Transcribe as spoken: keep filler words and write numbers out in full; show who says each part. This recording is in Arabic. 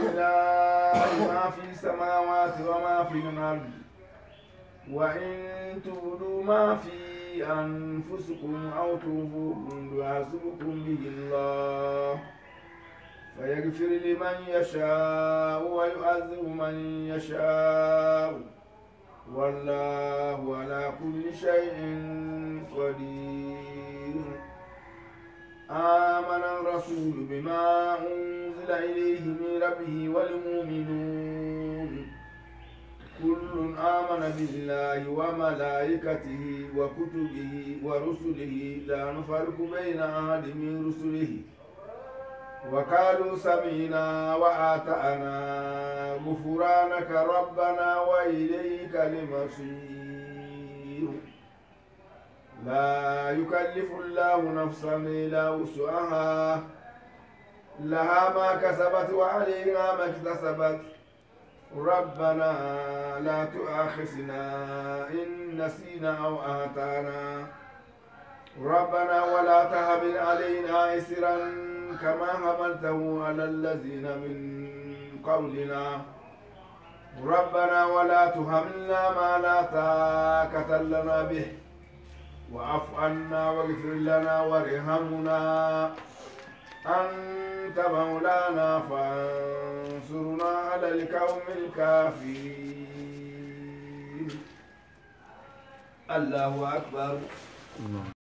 Speaker 1: لله ما في السماوات وما في الأرض وإن تبدوا ما في أنفسكم أو تخفوه يحاسبكم به الله فيغفر لمن يشاء ويعذب من يشاء والله على كل شيء قدير. آمن الرسول بما أنزل إليه من ربه والمؤمنون كل آمن بالله وملائكته وكتبه ورسله لا نفرق بين أحد من رسله وقالوا سمعنا وأطعنا غفرانك ربنا وإليك المصير. لا يكلف الله نفسا إلا وسعها لها ما كسبت وعليها ما اكتسبت ربنا لا تؤاخذنا إن نسينا أو أخطأنا ربنا ولا تحمل علينا إصرا كما حملته على الذين من قبلنا ربنا ولا تحملنا ما لا طاقة لنا به واعف عنا واغفر لنا وارحمنا أنت مولانا فانصرنا على القوم الكافرين. الله أكبر.